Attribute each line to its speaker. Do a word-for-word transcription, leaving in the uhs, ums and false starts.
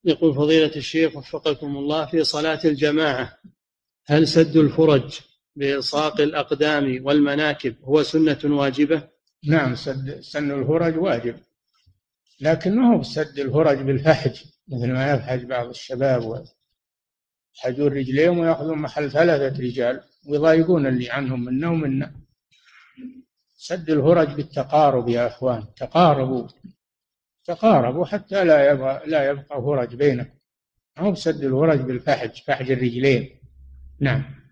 Speaker 1: يقول فضيلة الشيخ وفقكم الله، في صلاة الجماعة هل سد الفرج بإلصاق الأقدام والمناكب هو سنة واجبة؟
Speaker 2: نعم، سد سن الفرج واجب، لكنه هو سد الفرج بالفحج مثل ما يفحج بعض الشباب ويحجون رجليهم ويأخذون محل ثلاثة رجال ويضايقون اللي عنهم منا ومنا. سد الفرج بالتقارب يا أخوان، تقاربوا تقاربوا حتى لا يبقى لا يبقى فرج بينكم، مو بسد الفرج بالفحج، فحج الرجلين. نعم.